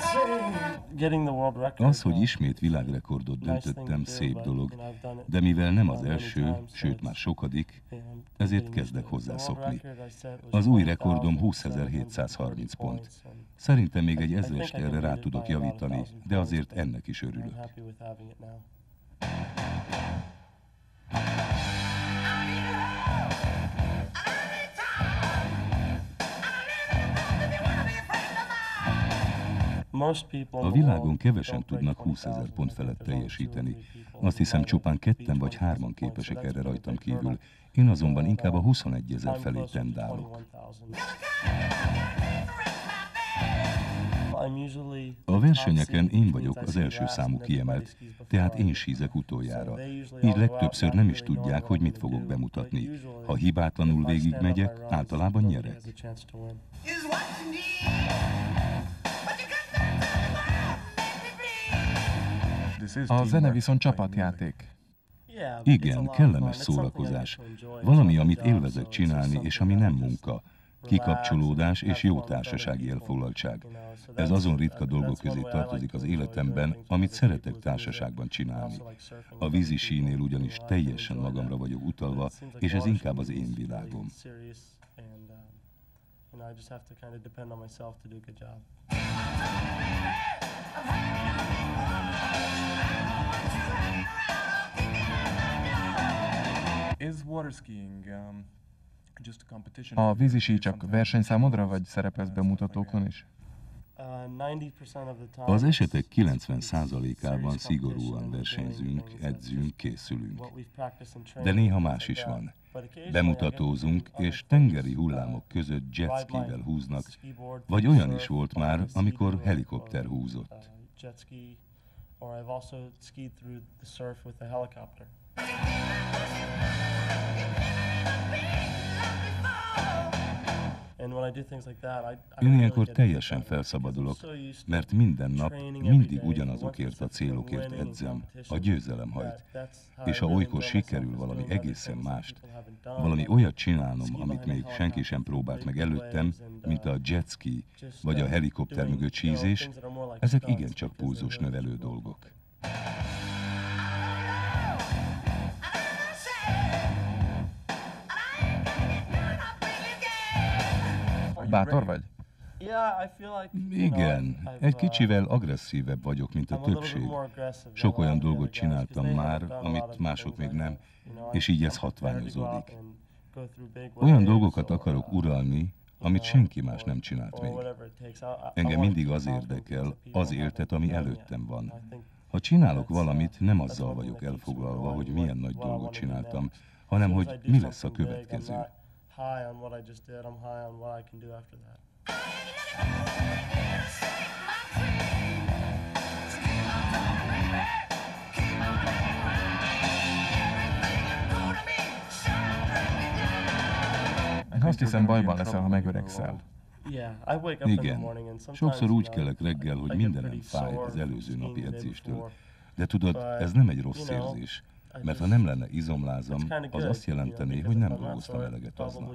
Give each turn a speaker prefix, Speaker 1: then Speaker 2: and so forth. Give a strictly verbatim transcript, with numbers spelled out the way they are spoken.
Speaker 1: Az, hogy ismét világrekordot döntöttem, szép dolog, de mivel nem az első, sőt már sokadik, ezért kezdek hozzászokni. Az új rekordom húszezer-hétszázharminc pont. Szerintem még egy ezrest erre rá tudok javítani, de azért ennek is örülök. A világon kevesen tudnak húszezer pont felett teljesíteni. Azt hiszem, csupán ketten vagy hárman képesek erre rajtam kívül. Én azonban inkább a huszonegyezer felé tendálok. A versenyeken én vagyok az első számú kiemelt, tehát én sízek utoljára. Így legtöbbször nem is tudják, hogy mit fogok bemutatni. Ha hibátlanul végigmegyek, általában nyerek.
Speaker 2: A zene viszont csapatjáték.
Speaker 1: Igen, kellemes szórakozás. Valami, amit élvezek csinálni, és ami nem munka. Kikapcsolódás és jó társasági elfoglaltság. Ez azon ritka dolgok közé tartozik az életemben, amit szeretek társaságban csinálni. A vízisínél ugyanis teljesen magamra vagyok utalva, és ez inkább az én világom.
Speaker 2: A vízisí csak verseny számodra, vagy szerepelsz bemutatókon is?
Speaker 1: Az esetek kilencven százalékában szigorúan versenyzünk, edzünk, készülünk. De néha más is van. Bemutatózunk, és tengeri hullámok között jetskivel húznak, vagy olyan is volt már, amikor helikopter húzott. Én ilyenkor teljesen felszabadulok, mert minden nap mindig ugyanazokért a célokért edzem, a győzelem hajt. És ha olykor sikerül valami egészen mást, valami olyat csinálnom, amit még senki sem próbált meg előttem, mint a jetski vagy a helikopter mögött sízés, ezek igencsak pulzusnövelő dolgok.
Speaker 2: Bátor vagy?
Speaker 1: Igen, egy kicsivel agresszívebb vagyok, mint a többség. Sok olyan dolgot csináltam már, amit mások még nem, és így ez hatványozódik. Olyan dolgokat akarok uralni, amit senki más nem csinált még. Engem mindig az érdekel, az éltet, ami előttem van. Ha csinálok valamit, nem azzal vagyok elfoglalva, hogy milyen nagy dolgot csináltam, hanem hogy mi lesz a következő. High on what I just did, I'm high on what I can do after that.
Speaker 2: Azt hiszem, bajban leszel, ha megöregszel.
Speaker 1: Igen, sokszor úgy kelek reggel, hogy mindenem fáj az előző napi edzéstől. De tudod, ez nem egy rossz érzés. Mert ha nem lenne izomlázam, az azt jelenteni, hogy nem dolgoztam eleget aznap.